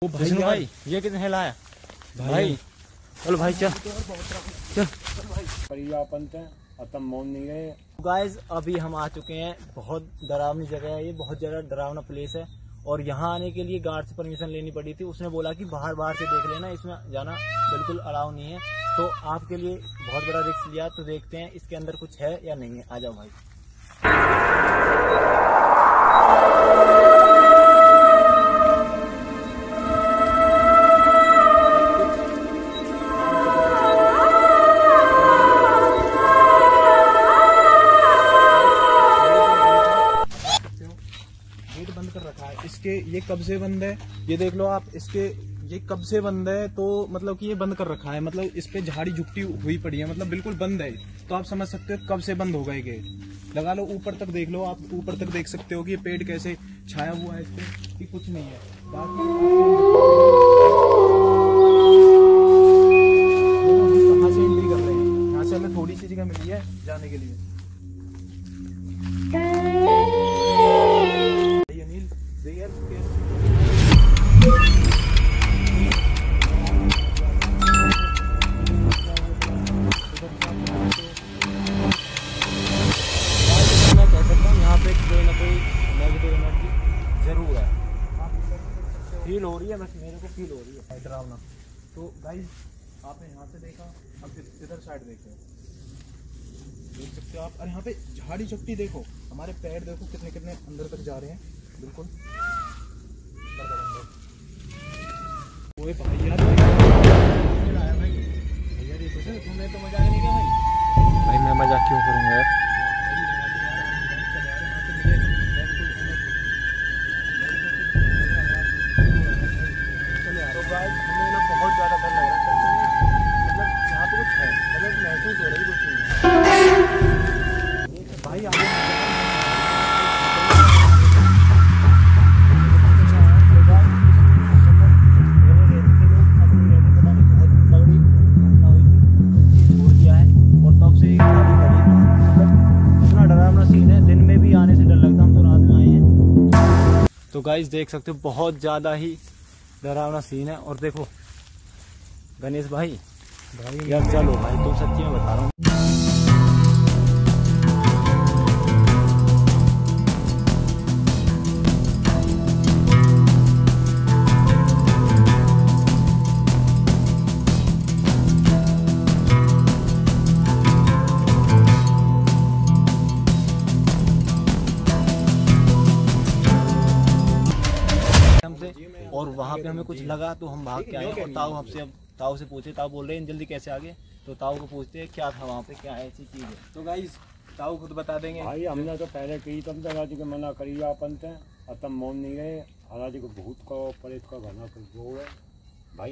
ओ भाई ये कितने लाया भाई? चलो भाई चल चल तब मौन नहीं गए। गाइस अभी हम आ चुके हैं, बहुत डरावनी जगह है ये, बहुत ज्यादा डरावना प्लेस है। और यहाँ आने के लिए गार्ड से परमिशन लेनी पड़ी थी। उसने बोला कि बाहर से देख लेना, इसमें जाना बिल्कुल अलाउ नहीं है। तो आपके लिए बहुत बड़ा रिस्क लिया, तो देखते हैं इसके अंदर कुछ है या नहीं है। आ जाओ भाई। गेट बंद कर रखा है इसके, ये कब से बंद है ये देख लो आप। इसके ये कब से बंद है, तो मतलब कि ये बंद कर रखा है, मतलब इस पे झाड़ी झुकटी हुई पड़ी है, मतलब बिल्कुल बंद है। तो आप समझ सकते हो कब से बंद होगा ये गेट। लगा लो ऊपर तक देख लो आप, ऊपर तक देख सकते हो कि ये पेड़ कैसे छाया हुआ है इस पे, कि कुछ नहीं है। बाकी कहाँ से एंट्री कर रहे हैं, यहाँ से हमें थोड़ी सी जगह मिली है जाने के लिए। जरूर है, फील हो रही है, बस मेरे को फील हो रही है डरावना। तो गाइस आपने यहाँ से देखा, अब इधर साइड देखे, देख सकते हो आप। और यहाँ पे झाड़ी झपटी देखो, हमारे पैर देखो कितने कितने अंदर तक जा रहे हैं, बिल्कुल। ओए भैया तुम्हें तो मजा नहीं क्या भाई? मैं मजाक क्यों करूँगा यार। बहुत ज्यादा डर लग रहा है, मतलब यहाँ पे कुछ है, मतलब महसूस हो रही कुछ भाई। आगे छोड़ दिया है और तब से इतना डरावना सीन है। दिन में भी आने से डर लगता, हम तो रात में आए हैं। तो गाइस देख सकते हो बहुत ज्यादा ही डरावना सीन है। और देखो गणेश भाई यार चलो भाई, तुम सच्ची में बता रहा हूँ। और वहाँ पे हमें कुछ लगा तो हम भाग के आए। और ताऊ हमसे, अब ताऊ से पूछे, ताऊ बोल रहे हैं जल्दी कैसे आगे, तो ताऊ को पूछते हैं क्या था वहाँ पे, क्या ऐसी चीज़ है। तो गाइस ताऊ खुद बता देंगे। भाई हमने तो पहले की तब तक जी को मना करी अपन थे, अब तब मौन नहीं गए। हालांकि को भूत का प्रेत का घना वो है भाई,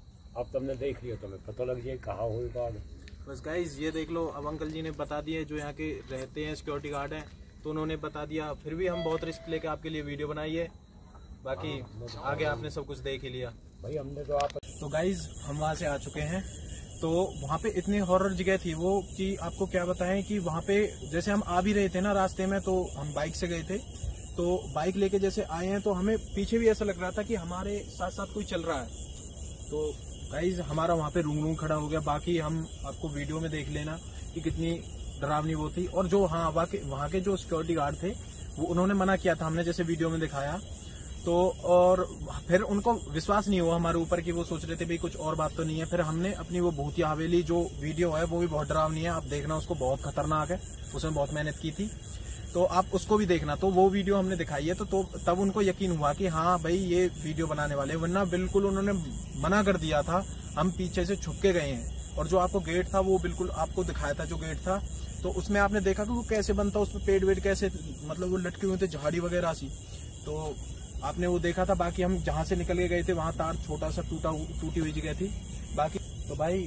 अब तुमने देख लिया, तुम्हें पता लग जाए कहाँ हो बाद। बस गाइस ये देख लो, अब अंकल जी ने बता दिया, जो यहाँ के रहते हैं सिक्योरिटी गार्ड हैं, तो उन्होंने बता दिया। फिर भी हम बहुत रिस्क लेके आपके लिए वीडियो बनाई है। बाकी आगे आपने सब कुछ देख ही लिया भाई, हमने तो आप। तो गाइज हम वहाँ से आ चुके हैं। तो वहाँ पे इतनी हॉरर जगह थी वो कि आपको क्या बताएं कि वहाँ पे जैसे हम आ भी रहे थे ना रास्ते में, तो हम बाइक से गए थे। तो बाइक लेके जैसे आए हैं तो हमें पीछे भी ऐसा लग रहा था कि हमारे साथ साथ कोई चल रहा है। तो गाइज हमारा वहाँ पे रूम खड़ा हो गया। बाकी हम आपको वीडियो में देख लेना कि कितनी डरावनी वो थी। और जो वहाँ के जो सिक्योरिटी गार्ड थे वो उन्होंने मना किया था, हमने जैसे वीडियो में दिखाया। तो और फिर उनको विश्वास नहीं हुआ हमारे ऊपर कि वो सोच रहे थे भाई कुछ और बात तो नहीं है। फिर हमने अपनी वो भूतिया हवेली जो वीडियो है वो भी बहुत डरावनी है, आप देखना उसको, बहुत खतरनाक है, उसमें बहुत मेहनत की थी, तो आप उसको भी देखना। तो वो वीडियो हमने दिखाई है। तो तब उनको यकीन हुआ कि हाँ भाई ये वीडियो बनाने वाले, वरना बिल्कुल उन्होंने मना कर दिया था। हम पीछे से छुप के गए हैं। और जो आपको गेट था वो बिल्कुल आपको दिखाया था, जो गेट था तो उसमें आपने देखा कि वो कैसे बनता, उसमें पेड़ वेड़ कैसे मतलब वो लटके हुए थे, झाड़ी वगैरह सी, तो आपने वो देखा था। बाकी हम जहाँ से निकल के गए थे वहाँ तार छोटा सा टूटी हुई जगह थी। बाकी तो भाई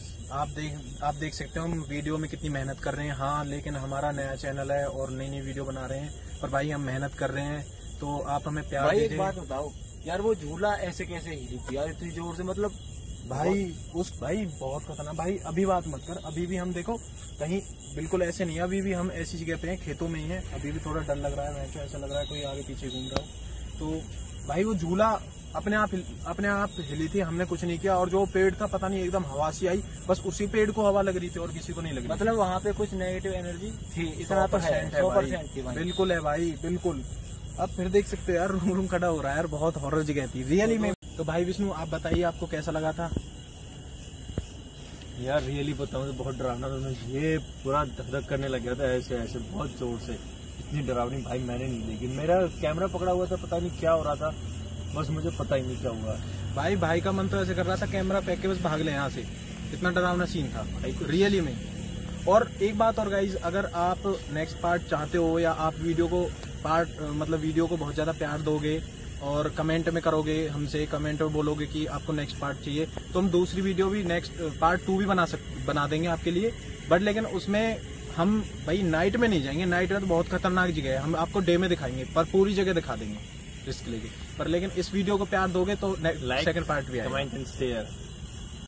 आप देख सकते हो हम वीडियो में कितनी मेहनत कर रहे हैं। हाँ लेकिन हमारा नया चैनल है और नई नई वीडियो बना रहे हैं, पर भाई हम मेहनत कर रहे हैं, तो आप हमें प्यार दीजिए। एक बात बताओ यार, वो झूला ऐसे कैसे हिली थी यार इतनी जोर से, मतलब भाई भाई बहुत खतरनाक। भाई अभी बात मत कर, अभी भी हम देखो कहीं बिल्कुल ऐसे नहीं है, अभी भी हम ऐसी जगह पे हैं, खेतों में ही हैं, अभी भी थोड़ा डर लग रहा है, ऐसा लग रहा है कोई आगे पीछे घूम रहा हो। तो भाई वो झूला अपने आप हिली थी, हमने कुछ नहीं किया। और जो पेड़ था पता नहीं एकदम हवा सी आई, बस उसी पेड़ को हवा लग रही थी और किसी को नहीं लग रही। मतलब वहाँ पे कुछ नेगेटिव एनर्जी थी, इतना तो है, 100% थी भाई। बिल्कुल है भाई, बिल्कुल। अब फिर देख सकते हो यार, रूम खड़ा हो रहा है यार, बहुत हॉरर जगह थी रियली में। तो भाई विष्णु आप बताइए आपको कैसा लगा था? यार रियली बताऊं तो बहुत डरावना था, ये पूरा धक करने लग गया था ऐसे ऐसे बहुत जोर से। इतनी डरावनी भाई मैंने नहीं देखी। मेरा कैमरा पकड़ा हुआ था, पता नहीं क्या हो रहा था, बस मुझे पता ही नहीं क्या हुआ। भाई का मन तो ऐसे कर रहा था कैमरा फेंक के बस भाग ले यहाँ से, इतना डरावना सीन था रियली में। और एक बात और गाइज, अगर आप नेक्स्ट पार्ट चाहते हो या आप वीडियो को बहुत ज्यादा प्यार दोगे और कमेंट में करोगे हमसे, कमेंट में बोलोगे कि आपको नेक्स्ट पार्ट चाहिए, तो हम दूसरी वीडियो भी नेक्स्ट पार्ट 2 भी बना देंगे आपके लिए। बट लेकिन उसमें हम भाई नाइट में नहीं जाएंगे, नाइट में तो बहुत खतरनाक जगह है, हम आपको डे में दिखाएंगे, पर पूरी जगह दिखा देंगे रिस्क लेके। पर लेकिन इस वीडियो को प्यार दोगे तो सेकंड पार्ट भी आएगा। Comment and share.